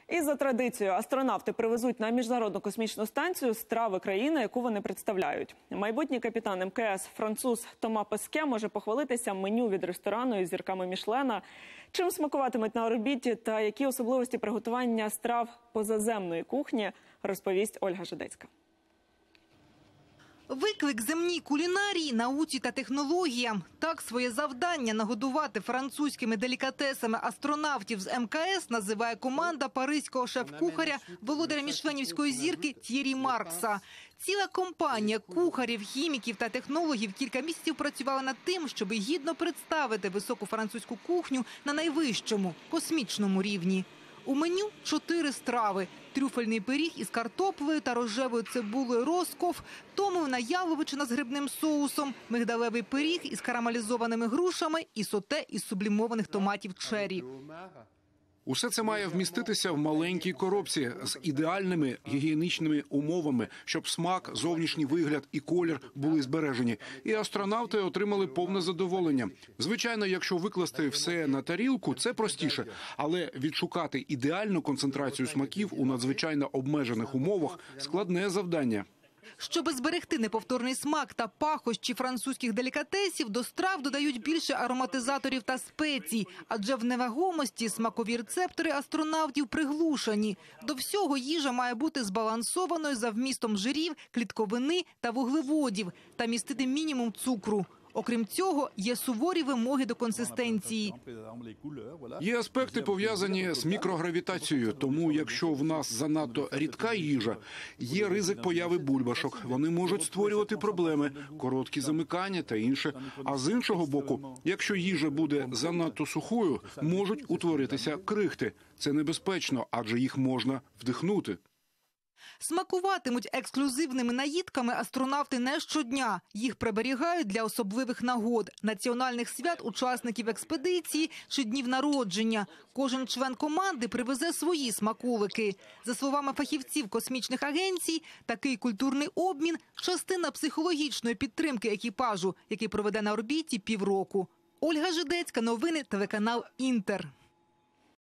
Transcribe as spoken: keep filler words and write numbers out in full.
І за традицією астронавти привезуть на Міжнародну космічну станцію страви країни, яку вони представляють. Майбутній капітан ем ка ес француз Тома Песке може похвалитися меню від ресторану із зірками Мішлена. Чим смакуватимуть на орбіті та які особливості приготування страв позаземної кухні, розповість Ольга Жидецька. Виклик земній кулінарії, науці та технологіям. Так своє завдання нагодувати французькими делікатесами астронавтів з ем ка ес називає команда паризького шеф-кухаря, володаря мішленівської зірки Т'єрі Маркса. Ціла компанія кухарів, хіміків та технологів кілька місяців працювала над тим, щоб гідно представити високу французьку кухню на найвищому космічному рівні. У меню чотири страви – трюфельний пиріг із картоплею та рожевою цибулею роскоф, томлена яловичина з грибним соусом, мигдалевий пиріг із карамелізованими грушами і соте із сублімованих томатів черрі. Усе це має вміститися в маленькій коробці з ідеальними гігієнічними умовами, щоб смак, зовнішній вигляд і колір були збережені. І астронавти отримали повне задоволення. Звичайно, якщо викласти все на тарілку, це простіше. Але відшукати ідеальну концентрацію смаків у надзвичайно обмежених умовах – складне завдання. Щоби зберегти неповторний смак та пахощі французьких делікатесів, до страв додають більше ароматизаторів та спецій, адже в невагомості смакові рецептори астронавтів приглушені. До всього їжа має бути збалансованою за вмістом жирів, клітковини та вуглеводів та містити мінімум цукру. Окрім цього, є суворі вимоги до консистенції. Є аспекти, пов'язані з мікрогравітацією, тому якщо в нас занадто рідка їжа, є ризик появи бульбашок. Вони можуть створювати проблеми, короткі замикання та інше. А з іншого боку, якщо їжа буде занадто сухою, можуть утворитися крихти. Це небезпечно, адже їх можна вдихнути. Смакуватимуть ексклюзивними наїдками астронавти не щодня. Їх приберігають для особливих нагод – національних свят учасників експедиції чи днів народження. Кожен член команди привезе свої смаколики. За словами фахівців космічних агенцій, такий культурний обмін – частина психологічної підтримки екіпажу, який проведе на орбіті півроку. Ольга Жидецька, новини, телеканал «Інтер».